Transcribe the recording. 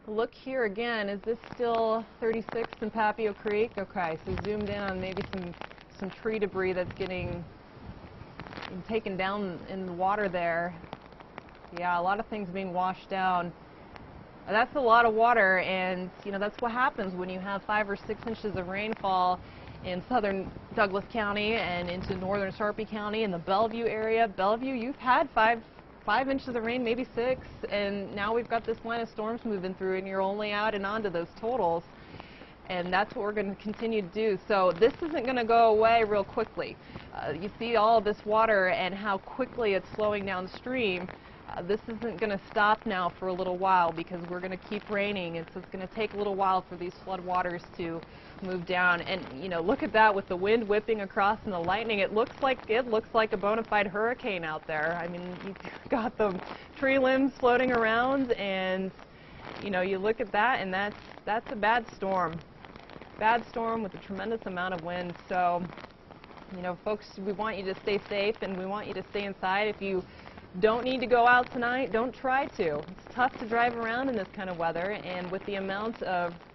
Look here again. Is this still 36 in Papio Creek? Okay, so zoomed in on maybe some tree debris that's getting taken down in the water there. Yeah, a lot of things being washed down. That's a lot of water, and you know that's what happens when you have 5 or 6 inches of rainfall in southern Douglas County and into northern Sarpy County and the Bellevue area. Bellevue, you've had 5 inches of rain, maybe 6, and now we've got this line of storms moving through, and you're only adding on to those totals. And that's what we're going to continue to do. So this isn't going to go away real quickly. You see all of this water and how quickly it's flowing downstream. This isn't going to stop now for a little while because we're going to keep raining. It's going to take a little while for these flood waters to move down. And you know, look at that with the wind whipping across and the lightning. It looks like a bona fide hurricane out there. I mean, you've got the tree limbs floating around, and you know, you look at that, and that's a bad storm. Bad storm with a tremendous amount of wind. So, you know, folks, we want you to stay safe, and we want you to stay inside. If you don't need to go out tonight, don't try to. It's tough to drive around in this kind of weather, and with the amount of